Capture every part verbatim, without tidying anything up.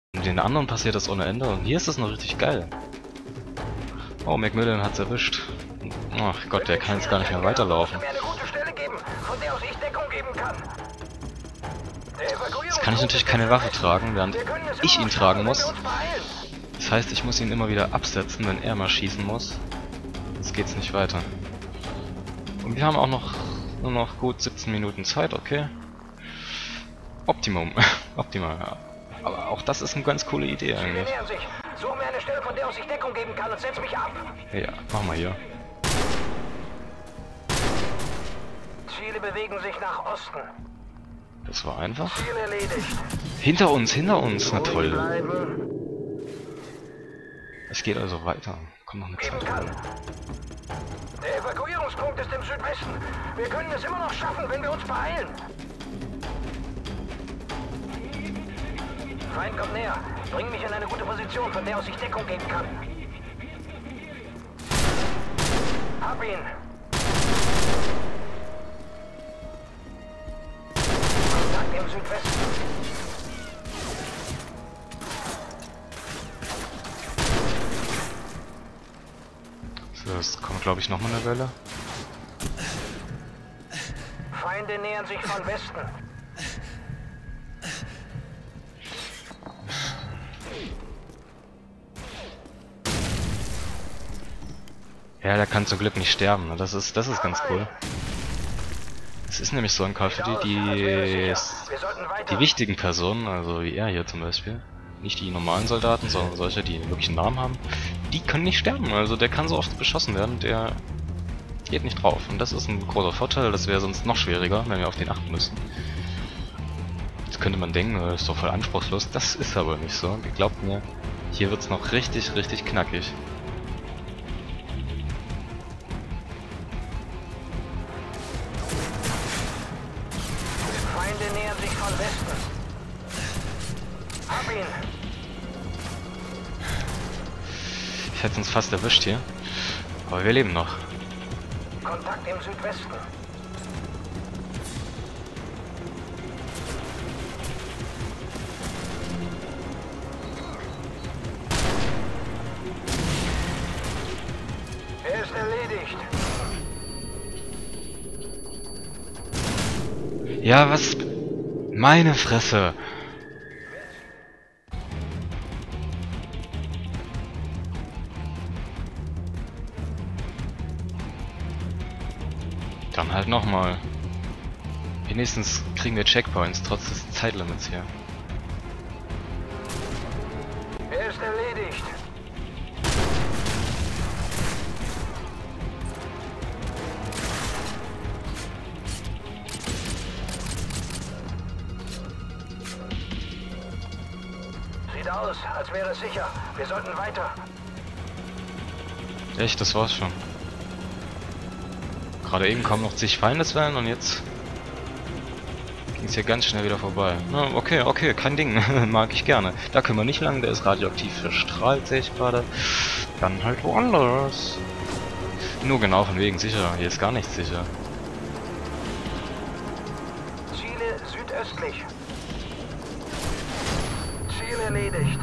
Und den anderen passiert das ohne Ende und hier ist das noch richtig geil. Oh, Macmillan hat's erwischt. Ach Gott, der kann jetzt gar nicht mehr weiterlaufen. Jetzt kann ich natürlich keine Waffe tragen, während ich ihn tragen muss. Das heißt, ich muss ihn immer wieder absetzen, wenn er mal schießen muss. Jetzt geht's nicht weiter. Und wir haben auch noch nur noch gut siebzehn Minuten Zeit, okay. Optimum. Optimal, ja. Aber auch das ist eine ganz coole Idee eigentlich. Such mir eine Stelle, von der aus ich Deckung geben kann und setz mich ab. Ja, mach mal hier. Ziele bewegen sich nach Osten. Das war einfach. Ziel erledigt. Hinter uns, hinter uns, na toll. Bleiben. Es geht also weiter. Komm noch eine Zeit. Der Evakuierungspunkt ist im Südwesten. Wir können es immer noch schaffen, wenn wir uns beeilen. Feind kommt näher. Bring mich in eine gute Position, von der aus ich Deckung geben kann. Hab ihn. Kontakt im Südwesten. So, es kommt glaube ich nochmal eine Welle. Feinde nähern sich von Westen. Ja, der kann zum Glück nicht sterben. Das ist, das ist ganz cool. Es ist nämlich so in Call of Duty, die, die wichtigen Personen, also wie er hier zum Beispiel, nicht die normalen Soldaten, sondern solche, die wirklich einen Namen haben, die können nicht sterben. Also der kann so oft beschossen werden, der geht nicht drauf. Und das ist ein großer Vorteil, das wäre sonst noch schwieriger, wenn wir auf den achten müssten. Jetzt könnte man denken, das ist doch voll anspruchslos. Das ist aber nicht so. Glaubt mir, hier wird es noch richtig, richtig knackig. Feinde nähern sich von Westen. Hab ihn. Ich hätte uns fast erwischt hier. Aber wir leben noch. Kontakt im Südwesten. Er ist erledigt. Ja, was? Meine Fresse! Dann halt nochmal. Wenigstens kriegen wir Checkpoints, trotz des Zeitlimits hier. Er ist erledigt. Sieht aus, als wäre es sicher. Wir sollten weiter. Echt, das war's schon. Gerade eben kommen noch zig Feindeswellen und jetzt ging es hier ganz schnell wieder vorbei. Na, okay, okay, kein Ding. Mag ich gerne. Da können wir nicht lang, der ist radioaktiv verstrahlt, sehe ich gerade. Dann halt woanders. Nur genau von wegen sicher. Hier ist gar nichts sicher. Ziele südöstlich. Ziel erledigt.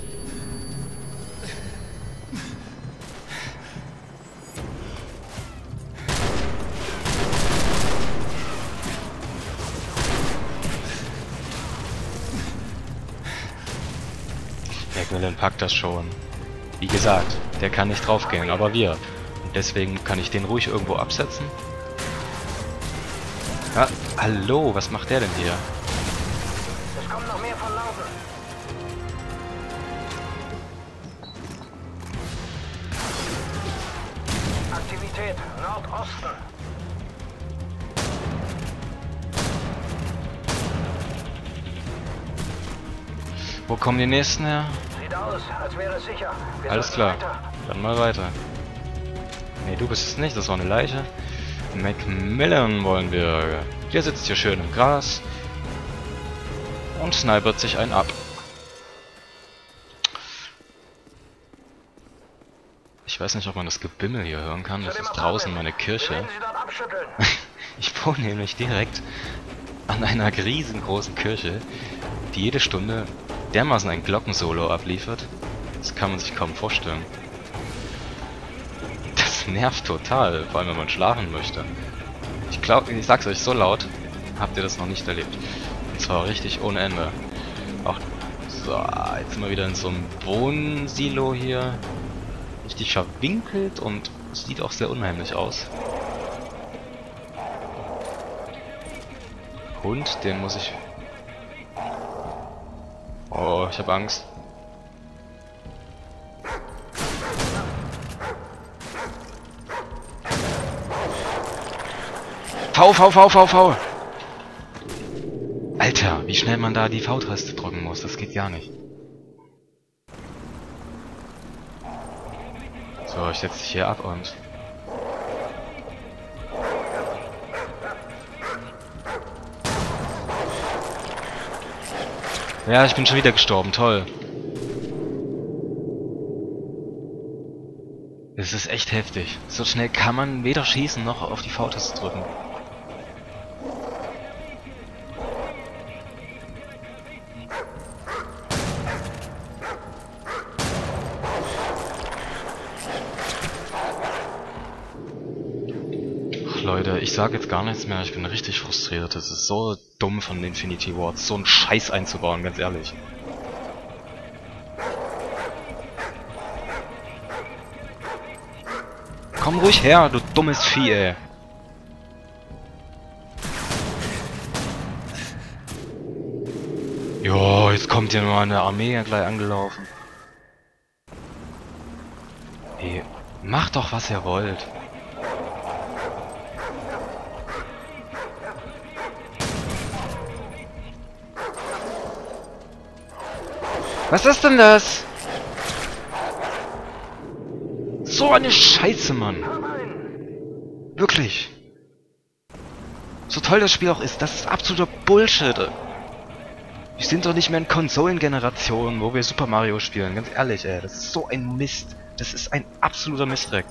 Macmillan packt das schon. Wie gesagt, der kann nicht draufgehen, aber wir. Und deswegen kann ich den ruhig irgendwo absetzen. Ah, hallo, was macht der denn hier? Es kommt noch mehr von Norden. Aktivität Nordosten. Wo kommen die nächsten her? Sieht aus, als wäre es sicher. Wir Alles sollten klar, weiter. dann mal weiter. Nee, du bist es nicht, das war eine Leiche. Macmillan wollen wir. Der sitzt hier schön im Gras und snipert sich einen ab. Ich weiß nicht, ob man das Gebimmel hier hören kann. Das ist draußen meine Kirche. Wir werden sie dort abschütteln. Ich wohne nämlich direkt an einer riesengroßen Kirche, die jede Stunde dermaßen ein Glockensolo abliefert. Das kann man sich kaum vorstellen. Das nervt total, vor allem wenn man schlafen möchte. Ich glaube, ich sag's euch so laut, habt ihr das noch nicht erlebt. Und zwar richtig ohne Ende. Auch so, jetzt sind wir wieder in so einem Wohnsilo hier. Richtig verwinkelt und sieht auch sehr unheimlich aus. Hund, den muss ich... Oh, ich habe Angst. V, V, V, V, V! Alter, wie schnell man da die V-Taste drücken muss, das geht gar nicht. So, ich setze dich hier ab und... Ja, ich bin schon wieder gestorben, toll. Das ist echt heftig. So schnell kann man weder schießen noch auf die V-Taste drücken. Leute, ich sage jetzt gar nichts mehr, ich bin richtig frustriert. Das ist so dumm von Infinity Ward, so einen Scheiß einzubauen, ganz ehrlich. Komm ruhig her, du dummes Vieh, ey. Jo, jetzt kommt hier mal eine Armee gleich angelaufen. Ey, macht doch, was ihr wollt. Was ist denn das? So eine Scheiße, Mann. Wirklich. So toll das Spiel auch ist, das ist absoluter Bullshit. Wir sind doch nicht mehr in Konsolengenerationen, wo wir Super Mario spielen. Ganz ehrlich, ey. Das ist so ein Mist. Das ist ein absoluter Mistdreck.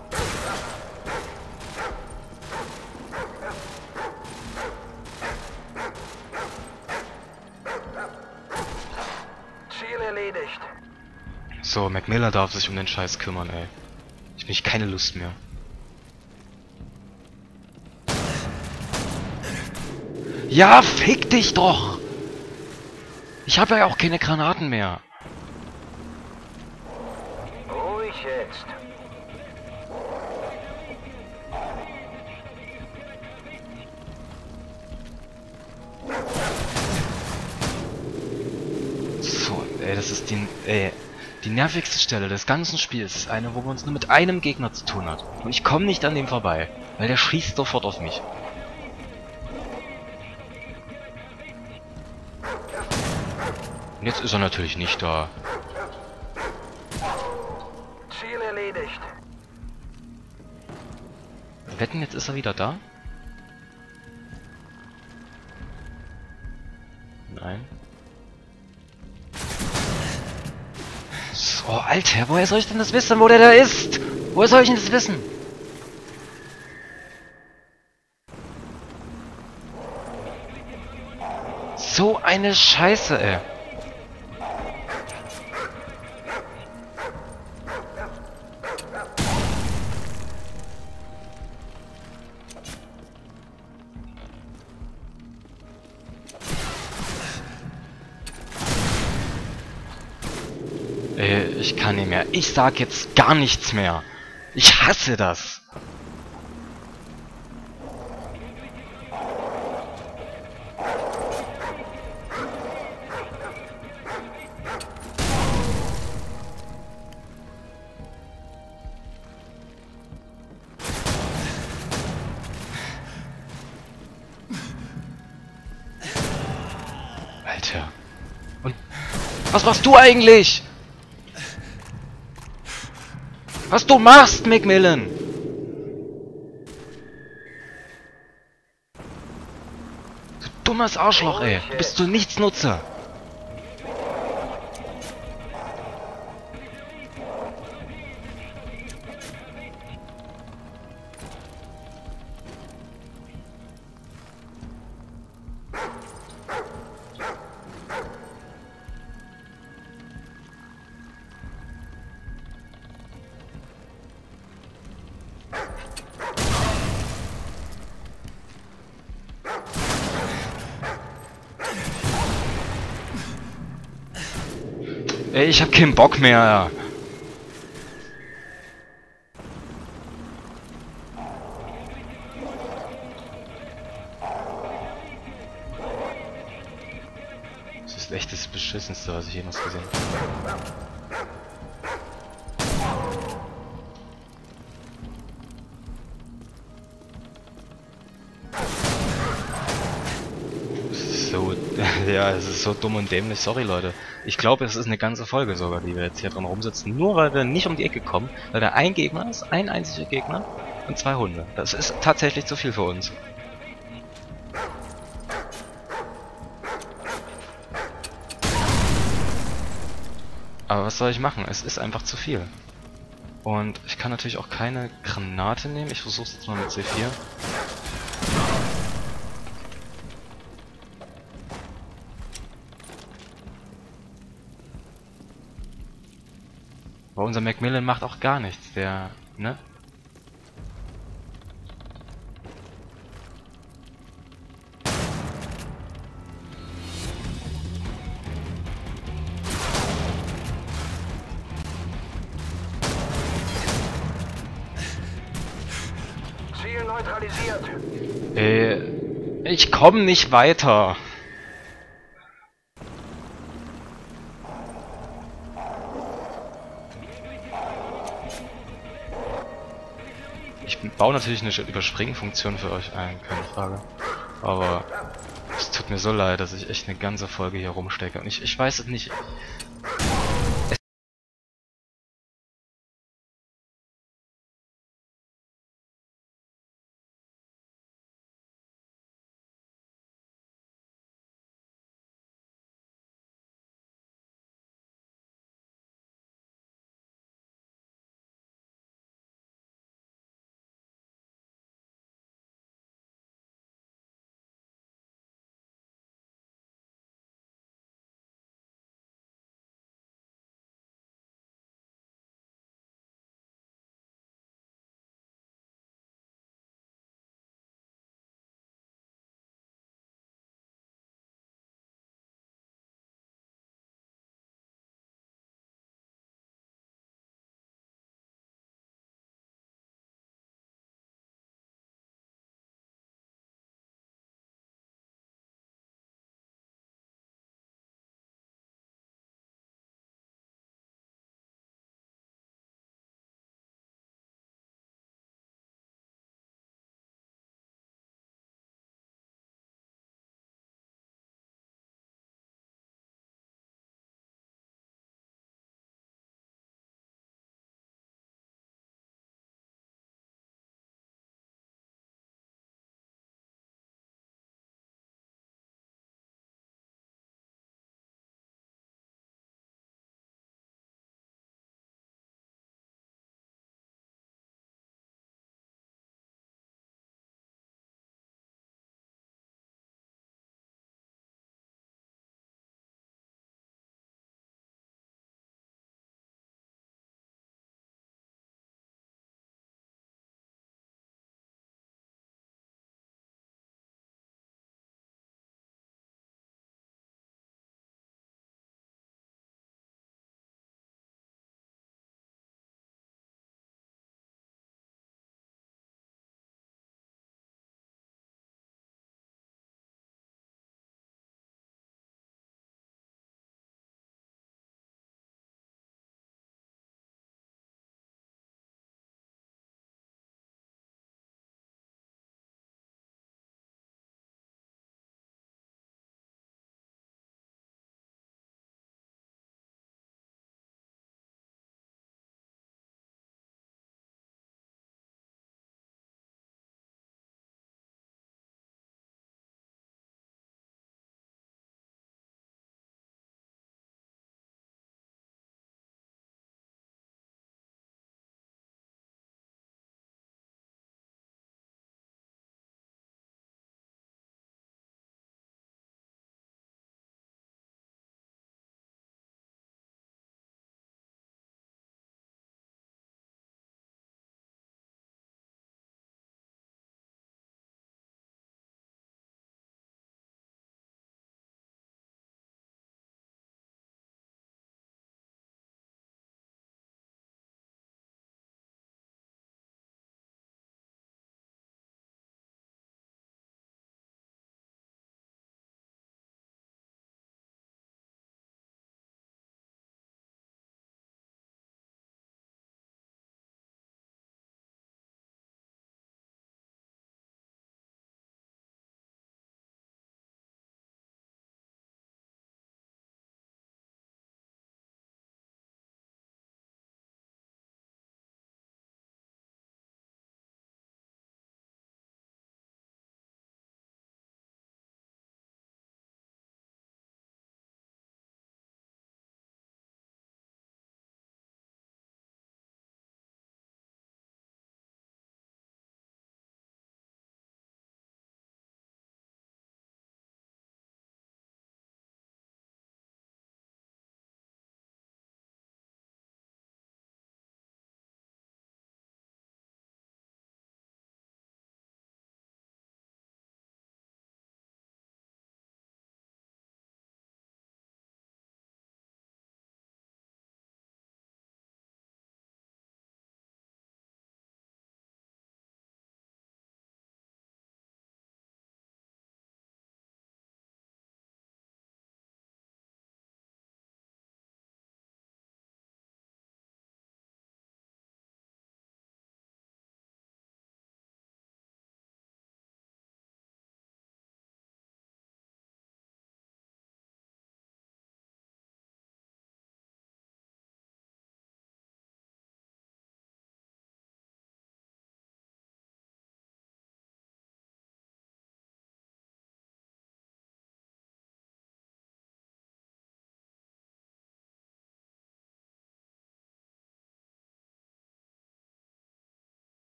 Ziel erledigt. So, Mac Miller darf sich um den Scheiß kümmern, ey. Ich habe keine Lust mehr. Ja, fick dich doch! Ich habe ja auch keine Granaten mehr. Ruhig jetzt. So, ey, das ist die, ey, die nervigste Stelle des ganzen Spiels. Ist eine, wo man es nur mit einem Gegner zu tun hat. Und ich komme nicht an dem vorbei, weil der schießt sofort auf mich. Und jetzt ist er natürlich nicht da. Ziel erledigt. Wetten, jetzt ist er wieder da? Nein. So, Alter, woher soll ich denn das wissen, wo der da ist? Woher soll ich denn das wissen? So eine Scheiße, ey. Ey, ich kann nicht mehr. Ich sag jetzt gar nichts mehr. Ich hasse das. Alter. Und was machst du eigentlich? Was du machst, Macmillan? Du dummes Arschloch, ey. Du bist so Nichtsnutzer. Ey, ich hab keinen Bock mehr. Das ist echt das Beschissenste, was ich jemals gesehen habe. So, ja, es ist so dumm und dämlich, sorry Leute. Ich glaube, es ist eine ganze Folge sogar, die wir jetzt hier dran rumsitzen, nur weil wir nicht um die Ecke kommen, weil da ein Gegner ist, ein einziger Gegner und zwei Hunde. Das ist tatsächlich zu viel für uns. Aber was soll ich machen? Es ist einfach zu viel. Und ich kann natürlich auch keine Granate nehmen, ich versuche es jetzt mal mit C vier. Aber unser Macmillan macht auch gar nichts, der, ne? Ziel neutralisiert. Äh, ich komme nicht weiter. Ich baue natürlich eine Überspringen-Funktion für euch ein, keine Frage. Aber es tut mir so leid, dass ich echt eine ganze Folge hier rumstecke. Und ich, ich weiß es nicht.